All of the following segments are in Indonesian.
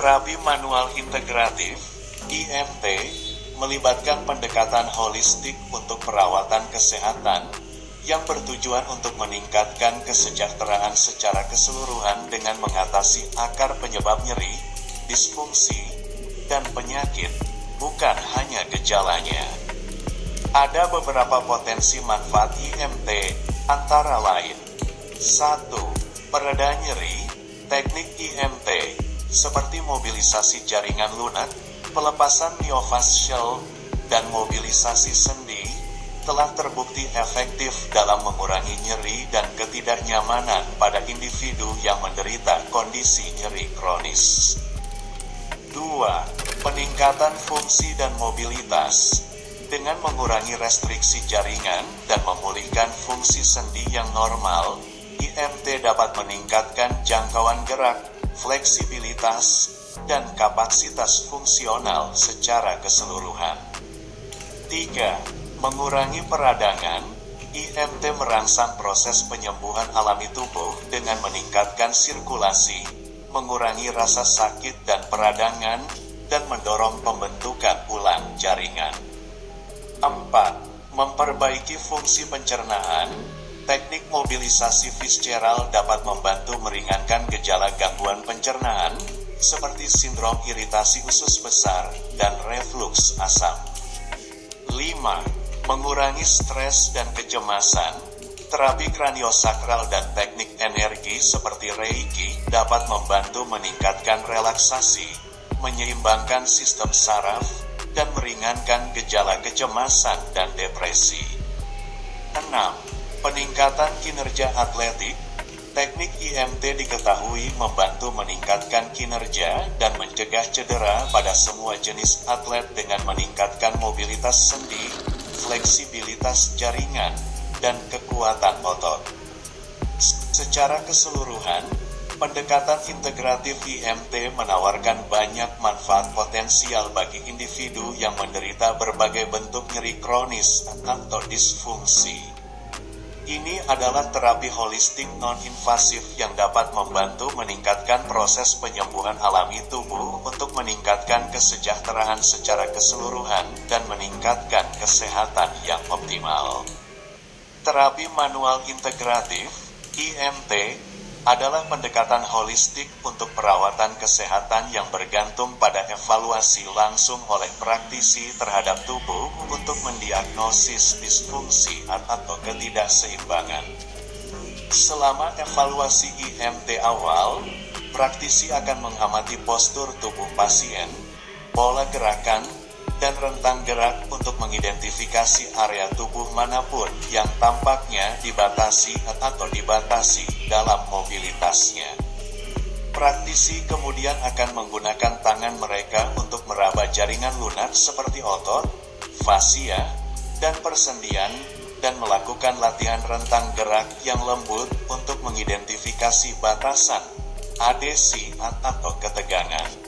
Terapi manual integratif (IMT) melibatkan pendekatan holistik untuk perawatan kesehatan yang bertujuan untuk meningkatkan kesejahteraan secara keseluruhan dengan mengatasi akar penyebab nyeri, disfungsi, dan penyakit, bukan hanya gejalanya. Ada beberapa potensi manfaat IMT, antara lain: 1. Pereda nyeri. Teknik IMT, seperti mobilisasi jaringan lunak, pelepasan myofascial, dan mobilisasi sendi, telah terbukti efektif dalam mengurangi nyeri dan ketidaknyamanan pada individu yang menderita kondisi nyeri kronis. 2. Peningkatan fungsi dan mobilitas. Dengan mengurangi restriksi jaringan dan memulihkan fungsi sendi yang normal, IMT dapat meningkatkan jangkauan gerak, fleksibilitas, dan kapasitas fungsional secara keseluruhan. 3. Mengurangi peradangan. IMT merangsang proses penyembuhan alami tubuh dengan meningkatkan sirkulasi, mengurangi rasa sakit dan peradangan, dan mendorong pembentukan ulang jaringan. 4. Memperbaiki fungsi pencernaan. Teknik mobilisasi visceral dapat membantu meringankan gejala gangguan pencernaan, seperti sindrom iritasi usus besar dan refluks asam. 5. Mengurangi stres dan kecemasan. Terapi kraniosakral dan teknik energi seperti Reiki dapat membantu meningkatkan relaksasi, menyeimbangkan sistem saraf, dan meringankan gejala kecemasan dan depresi. 6. Peningkatan kinerja atletik. Teknik IMT diketahui membantu meningkatkan kinerja dan mencegah cedera pada semua jenis atlet dengan meningkatkan mobilitas sendi, fleksibilitas jaringan, dan kekuatan otot. Secara keseluruhan, pendekatan integratif IMT menawarkan banyak manfaat potensial bagi individu yang menderita berbagai bentuk nyeri kronis atau disfungsi. Ini adalah terapi holistik non-invasif yang dapat membantu meningkatkan proses penyembuhan alami tubuh untuk meningkatkan kesejahteraan secara keseluruhan dan meningkatkan kesehatan yang optimal. Terapi manual integratif (IMT) adalah pendekatan holistik untuk perawatan kesehatan yang bergantung pada evaluasi langsung oleh praktisi terhadap tubuh untuk mendiagnosis disfungsi atau ketidakseimbangan. Selama evaluasi IMT awal, praktisi akan mengamati postur tubuh pasien, pola gerakan, dan rentang gerak untuk mengidentifikasi area tubuh manapun yang tampaknya dibatasi dalam mobilitasnya. Praktisi kemudian akan menggunakan tangan mereka untuk meraba jaringan lunak seperti otot, fasia, dan persendian, dan melakukan latihan rentang gerak yang lembut untuk mengidentifikasi batasan, adesi, atau ketegangan.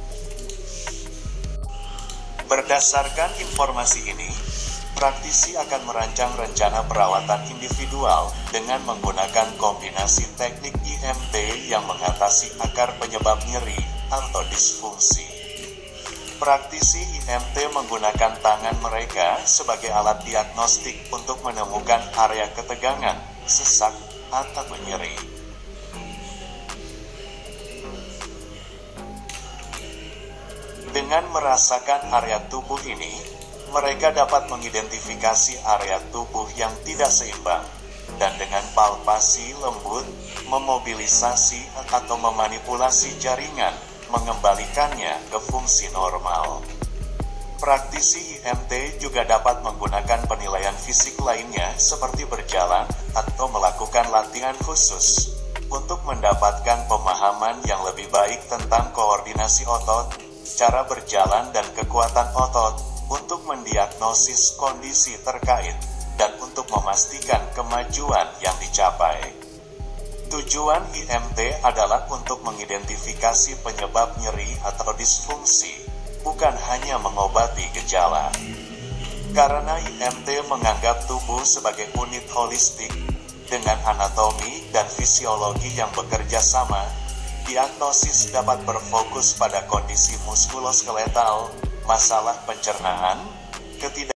Berdasarkan informasi ini, praktisi akan merancang rencana perawatan individual dengan menggunakan kombinasi teknik IMT yang mengatasi akar penyebab nyeri atau disfungsi. Praktisi IMT menggunakan tangan mereka sebagai alat diagnostik untuk menemukan area ketegangan, sesak, atau nyeri. Dengan merasakan area tubuh ini, mereka dapat mengidentifikasi area tubuh yang tidak seimbang, dan dengan palpasi lembut, memobilisasi atau memanipulasi jaringan, mengembalikannya ke fungsi normal. Praktisi IMT juga dapat menggunakan penilaian fisik lainnya seperti berjalan atau melakukan latihan khusus untuk mendapatkan pemahaman yang lebih baik tentang koordinasi otot, cara berjalan dan kekuatan otot untuk mendiagnosis kondisi terkait dan untuk memastikan kemajuan yang dicapai. Tujuan IMT adalah untuk mengidentifikasi penyebab nyeri atau disfungsi, bukan hanya mengobati gejala. Karena IMT menganggap tubuh sebagai unit holistik dengan anatomi dan fisiologi yang bekerja sama, Diagnosis dapat berfokus pada kondisi muskuloskeletal, masalah pencernaan,